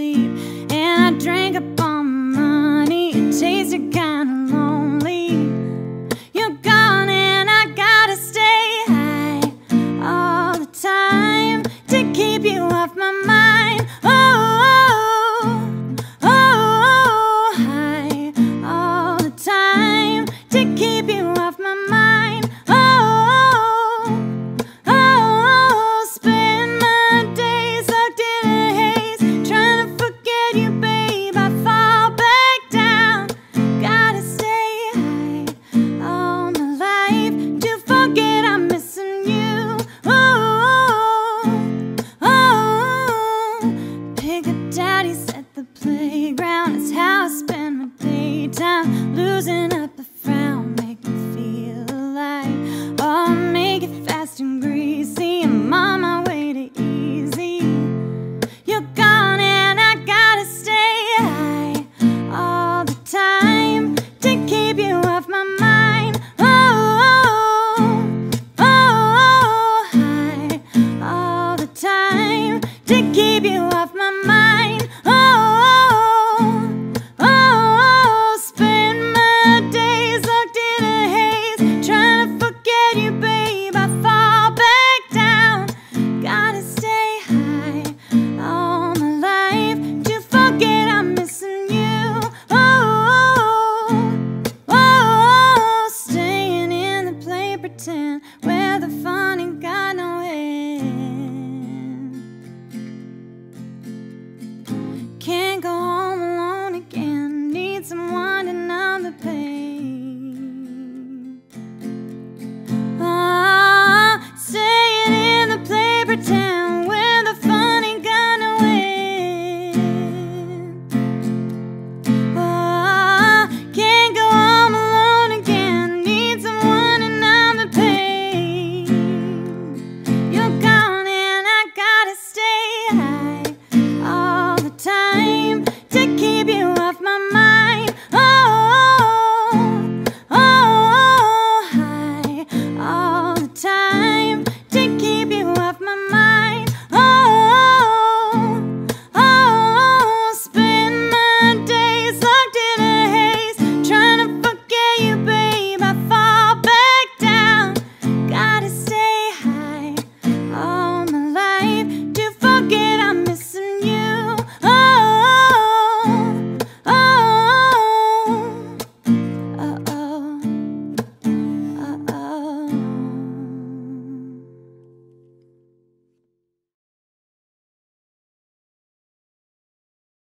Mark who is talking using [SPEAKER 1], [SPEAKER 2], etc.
[SPEAKER 1] sleep. And I drank up all my money, it tasted kinda lonely. You're gone and I gotta stay high all the time to keep you off my mind. High all the time to keep you off my mind. Spend my days locked in a haze, trying to forget you, babe. I fall back down. Gotta stay high all my life to forget I'm missing you. Pick up daddies at the playground. It's how I spend my daytime, losing up